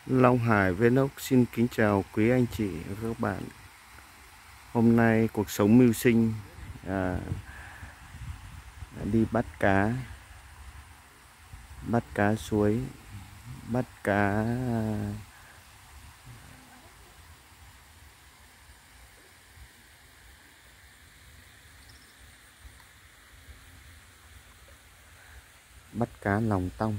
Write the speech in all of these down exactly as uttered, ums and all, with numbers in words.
Long Hải Vlog xin kính chào quý anh chị và các bạn. Hôm nay cuộc sống mưu sinh, à, đi bắt cá, bắt cá suối, bắt cá bắt cá lòng tong.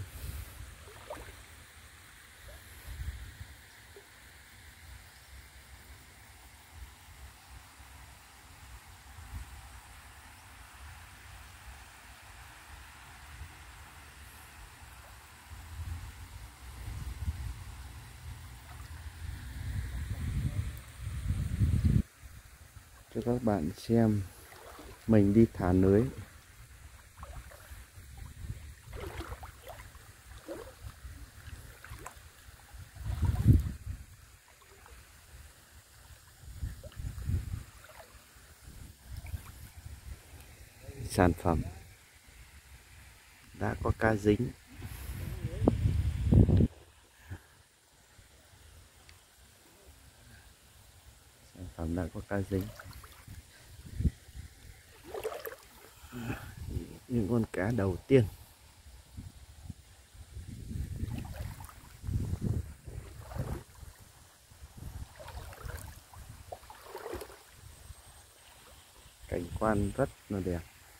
Cho các bạn xem mình đi thả lưới. Sản phẩm đã có cá dính. Sản phẩm đã có cá dính. Những con cá đầu tiên. Cảnh quan rất là đẹp.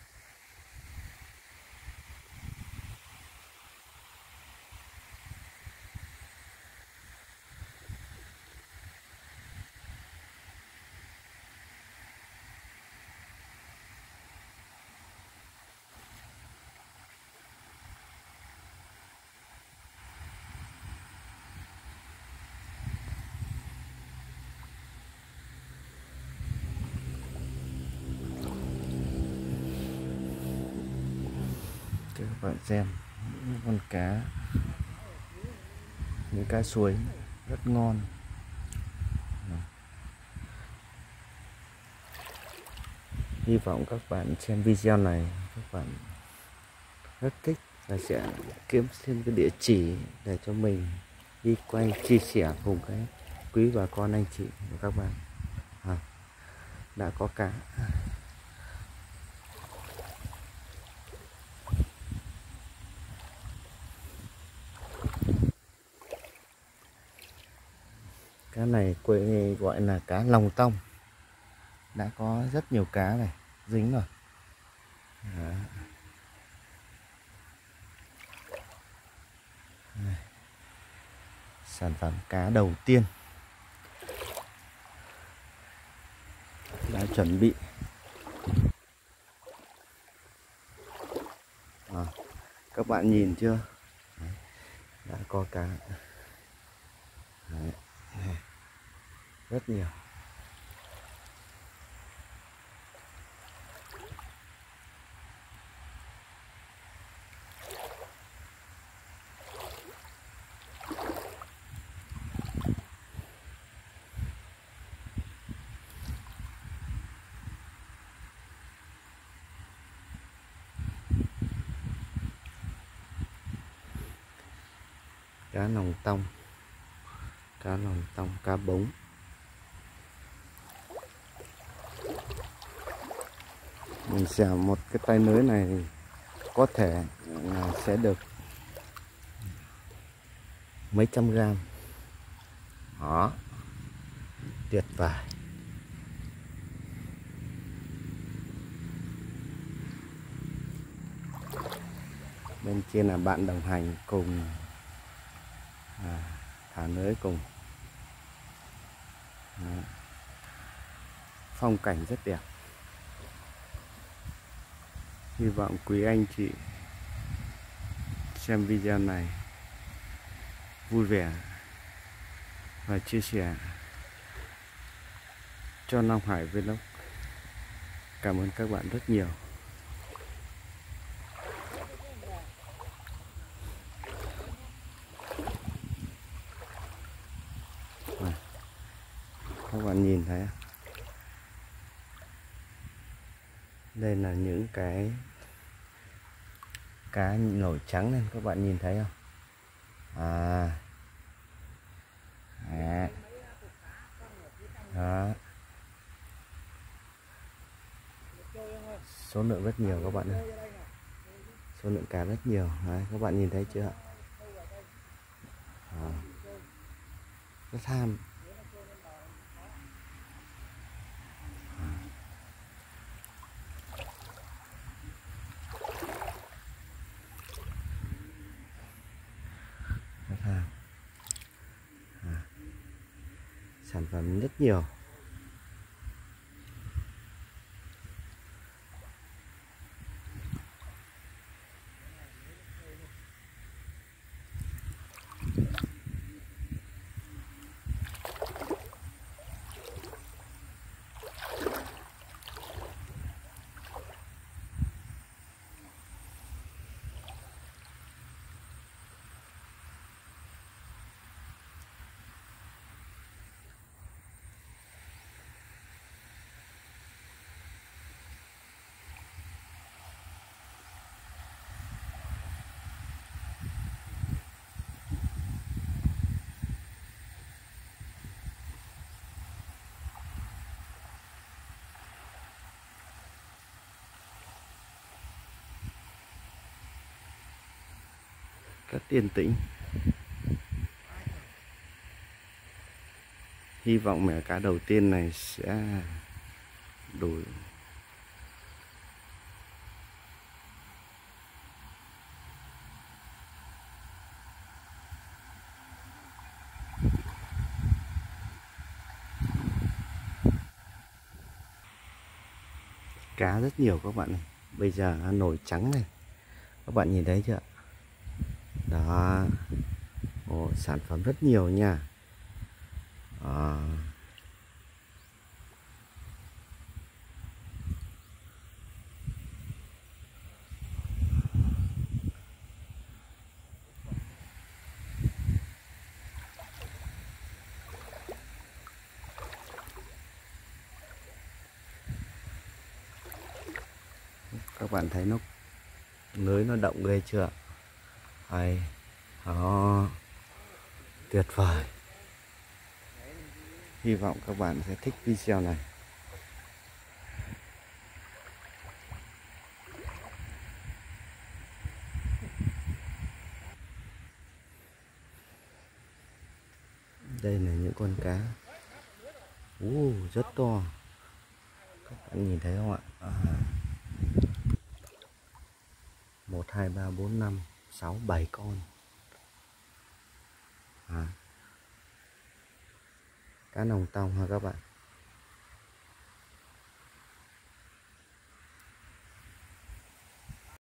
Cho các bạn xem những con cá, những cá suối rất ngon. Hy vọng các bạn xem video này các bạn rất thích và sẽ kiếm thêm cái địa chỉ để cho mình đi quay chia sẻ cùng cái quý bà con anh chị và các bạn. À, đã có cá. Cá này quê gọi là cá lòng tong. Đã có rất nhiều cá này dính rồi. Đó. Sản phẩm cá đầu tiên đã chuẩn bị. À, các bạn nhìn chưa? Đấy, đã có cá. Đấy, rất nhiều. Cá lòng tong, cá lòng tong, cá bống. Mình xẻ một cái tay lưới này có thể là sẽ được mấy trăm gram. Đó, tuyệt vời. Bên kia là bạn đồng hành cùng à, thả lưới cùng. Đó. Phong cảnh rất đẹp. Hy vọng quý anh chị xem video này vui vẻ và chia sẻ cho Long Hải Vlog. Cảm ơn các bạn rất nhiều. À, các bạn nhìn thấy đây là những cái cá nổi trắng lên, các bạn nhìn thấy không? À, Đó. Đó. Số lượng rất nhiều các bạn ơi, số lượng cá rất nhiều. Đấy, các bạn nhìn thấy chưa ạ? Đó. Rất ham. Rất ham. Đó. Sản phẩm rất nhiều. Rất yên tĩnh. Hy vọng mẻ cá đầu tiên này sẽ đủ. Cá rất nhiều các bạn này. Bây giờ nổi trắng này, các bạn nhìn thấy chưa? Đó. Ồ, sản phẩm rất nhiều nha. Đó. Các bạn thấy nó lưới nó động ghê chưa? Hay. Đó. Tuyệt vời. Hy vọng các bạn sẽ thích video này. Đây là những con cá. Ú, rất to. Các bạn nhìn thấy không ạ? À. một, hai, ba, bốn, năm, sáu, bảy con. À. Cá nòng tong ha các bạn.